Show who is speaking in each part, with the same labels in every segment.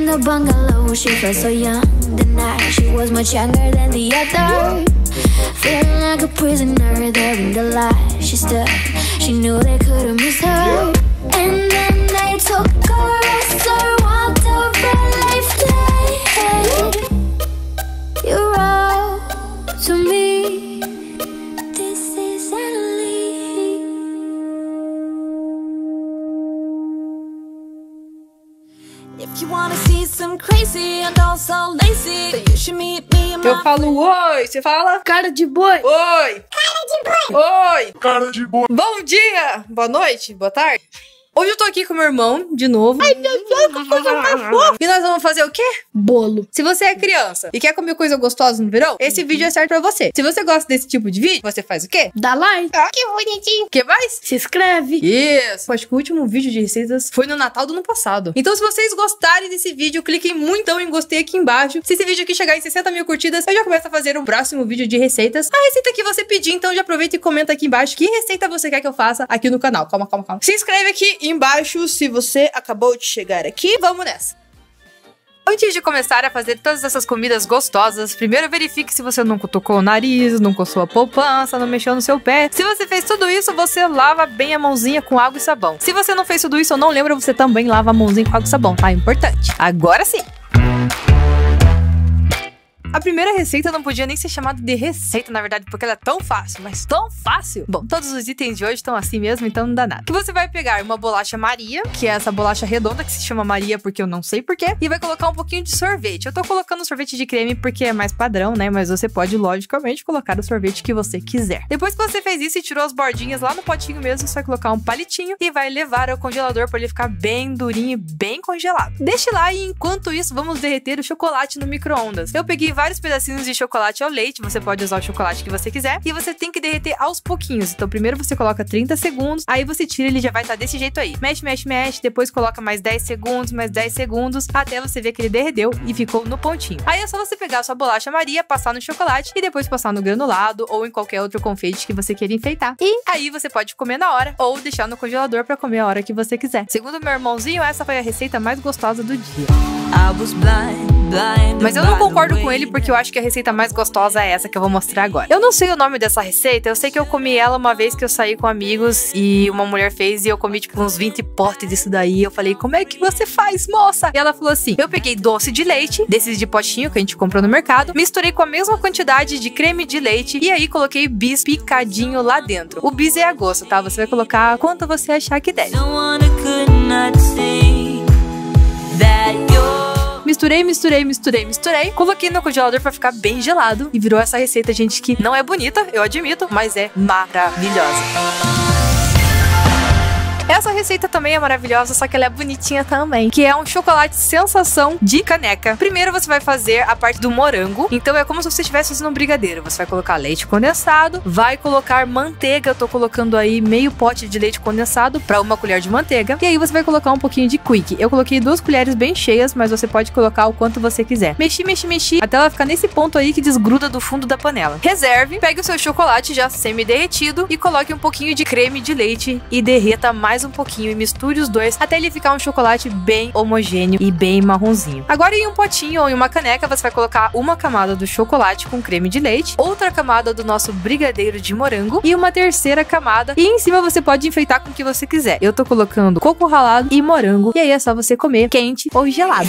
Speaker 1: in the bungalow, she felt so young. The night she was much younger than the other. Feeling like a prisoner there in the light. She stood, she knew they couldn't miss her. And then they took her as her, walked over life day. You wrote to me, this is Annalie. If you wanna see some crazy and also lazy, then you should meet me in my...
Speaker 2: Eu falo oi, você fala?
Speaker 3: Cara de boi.
Speaker 2: Oi.
Speaker 1: Cara de boi.
Speaker 2: Oi.
Speaker 4: Cara de boi.
Speaker 2: Bom dia, boa noite, boa tarde. Hoje eu tô aqui com meu irmão, de novo.
Speaker 3: Ai, meu Deus, que coisa mais fofa.
Speaker 2: E nós vamos fazer o quê?
Speaker 3: Bolo.
Speaker 2: Se você é criança e quer comer coisa gostosa no verão, esse vídeo é certo pra você. Se você gosta desse tipo de vídeo, você faz o quê?
Speaker 3: Dá like.
Speaker 2: Ah, que bonitinho. O que mais?
Speaker 3: Se inscreve.
Speaker 2: Isso. Acho que o último vídeo de receitas foi no Natal do ano passado. Então, se vocês gostarem desse vídeo, cliquem muito em gostei aqui embaixo. Se esse vídeo aqui chegar em 60 mil curtidas, eu já começo a fazer o próximo vídeo de receitas. A receita que você pedir, então já aproveita e comenta aqui embaixo que receita você quer que eu faça aqui no canal. Calma. Se inscreve aqui embaixo se você acabou de chegar aqui. Vamos nessa. Antes de começar a fazer todas essas comidas gostosas, primeiro verifique se você não cutucou o nariz, não coçou a poupança, não mexeu no seu pé. Se você fez tudo isso, você lava bem a mãozinha com água e sabão. Se você não fez tudo isso ou não lembra, você também lava a mãozinha com água e sabão, tá? Importante. Agora sim! A primeira receita não podia nem ser chamada de receita, na verdade, porque ela é tão fácil, mas tão fácil. Bom, todos os itens de hoje estão assim mesmo, então não dá nada. Que você vai pegar uma bolacha Maria, que é essa bolacha redonda que se chama Maria porque eu não sei porquê, e vai colocar um pouquinho de sorvete. Eu tô colocando sorvete de creme porque é mais padrão, né? Mas você pode, logicamente, colocar o sorvete que você quiser. Depois que você fez isso e tirou as bordinhas lá no potinho mesmo, você vai colocar um palitinho e vai levar ao congelador para ele ficar bem durinho e bem congelado. Deixe lá e enquanto isso, vamos derreter o chocolate no micro-ondas. Eu peguei vários pedacinhos de chocolate ao leite, você pode usar o chocolate que você quiser, e você tem que derreter aos pouquinhos. Então primeiro você coloca 30 segundos, aí você tira, ele já vai estar desse jeito aí. Mexe, depois coloca mais 10 segundos, até você ver que ele derreteu e ficou no pontinho. Aí é só você pegar a sua bolacha Maria, passar no chocolate e depois passar no granulado ou em qualquer outro confeite que você queira enfeitar. E aí você pode comer na hora ou deixar no congelador pra comer a hora que você quiser. Segundo meu irmãozinho, essa foi a receita mais gostosa do dia. Mas eu não concordo com ele porque eu acho que a receita mais gostosa é essa que eu vou mostrar agora. Eu não sei o nome dessa receita, eu sei que eu comi ela uma vez que eu saí com amigos e uma mulher fez e eu comi tipo uns 20 potes disso daí. Eu falei, como é que você faz, moça? E ela falou assim, eu peguei doce de leite, desses de potinho que a gente comprou no mercado, misturei com a mesma quantidade de creme de leite e aí coloquei bis picadinho lá dentro. O bis é a gosto, tá? Você vai colocar quanto você achar que deve. Misturei. Coloquei no congelador pra ficar bem gelado. E virou essa receita, gente, que não é bonita, eu admito, mas é maravilhosa. Essa receita também é maravilhosa, só que ela é bonitinha também, que é um chocolate sensação de caneca. Primeiro você vai fazer a parte do morango, então é como se você estivesse fazendo um brigadeiro. Você vai colocar leite condensado, vai colocar manteiga, eu tô colocando aí meio pote de leite condensado pra uma colher de manteiga, e aí você vai colocar um pouquinho de quick. Eu coloquei 2 colheres bem cheias, mas você pode colocar o quanto você quiser. Mexi, até ela ficar nesse ponto aí que desgruda do fundo da panela. Reserve, pegue o seu chocolate já semi-derretido e coloque um pouquinho de creme de leite e derreta mais um pouquinho e misture os dois até ele ficar um chocolate bem homogêneo e bem marronzinho. Agora em um potinho ou em uma caneca você vai colocar uma camada do chocolate com creme de leite, outra camada do nosso brigadeiro de morango e uma terceira camada, e em cima você pode enfeitar com o que você quiser. Eu tô colocando coco ralado e morango, e aí é só você comer quente ou gelado.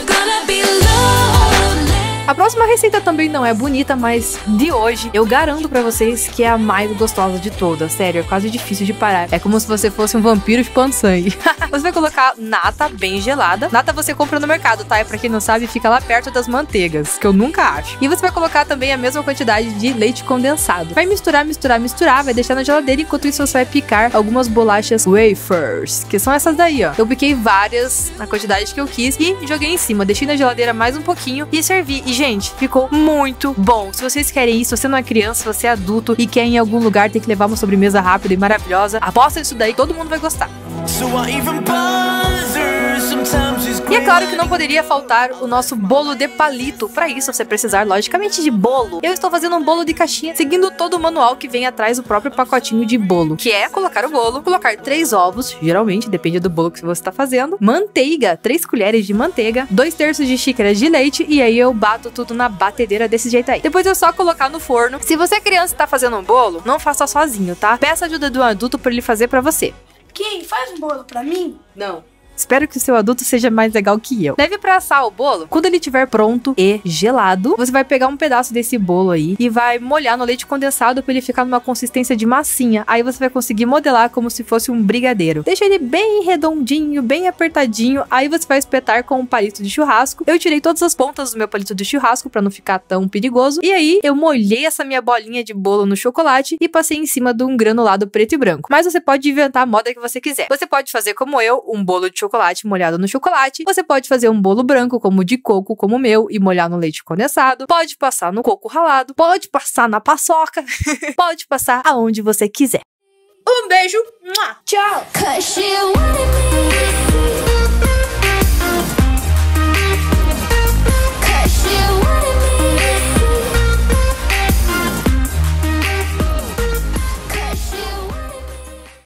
Speaker 2: A próxima receita também não é bonita, mas de hoje eu garanto pra vocês que é a mais gostosa de todas. Sério, é quase difícil de parar. É como se você fosse um vampiro chupando sangue. Você vai colocar nata bem gelada. Nata você compra no mercado, tá? E pra quem não sabe, fica lá perto das manteigas, que eu nunca acho. E você vai colocar também a mesma quantidade de leite condensado. Vai misturar, vai deixar na geladeira. Enquanto isso, você vai picar algumas bolachas wafers, que são essas daí, ó. Eu piquei várias na quantidade que eu quis e joguei em cima. Deixei na geladeira mais um pouquinho e servi. E, gente, ficou muito bom. Se vocês querem isso, você não é criança, você é adulto e quer ir em algum lugar, tem que levar uma sobremesa rápida e maravilhosa, aposta nisso daí, todo mundo vai gostar. E E é claro que não poderia faltar o nosso bolo de palito. Para isso, você precisar, logicamente, de bolo. Eu estou fazendo um bolo de caixinha, seguindo todo o manual que vem atrás do próprio pacotinho de bolo, que é colocar o bolo, colocar 3 ovos, geralmente, depende do bolo que você está fazendo, manteiga, 3 colheres de manteiga, 2/3 de xícara de leite, e aí eu bato tudo na batedeira desse jeito aí. Depois é só colocar no forno. Se você é criança e tá fazendo um bolo, não faça sozinho, tá? Peça ajuda de um adulto para ele fazer para você.
Speaker 3: Quem faz um bolo pra mim?
Speaker 2: Não. Espero que o seu adulto seja mais legal que eu. Leve pra assar o bolo. Quando ele estiver pronto e gelado, você vai pegar um pedaço desse bolo aí e vai molhar no leite condensado pra ele ficar numa consistência de massinha. Aí você vai conseguir modelar como se fosse um brigadeiro. Deixa ele bem redondinho, bem apertadinho. Aí você vai espetar com um palito de churrasco. Eu tirei todas as pontas do meu palito de churrasco pra não ficar tão perigoso. E aí eu molhei essa minha bolinha de bolo no chocolate e passei em cima de um granulado preto e branco. Mas você pode inventar a moda que você quiser. Você pode fazer como eu, um bolo de chocolate molhado no chocolate. Você pode fazer um bolo branco, como o de coco, como o meu, e molhar no leite condensado. Pode passar no coco ralado. Pode passar na paçoca. Pode passar aonde você quiser. Um beijo.
Speaker 3: Tchau.
Speaker 1: 'Cause she wanted me.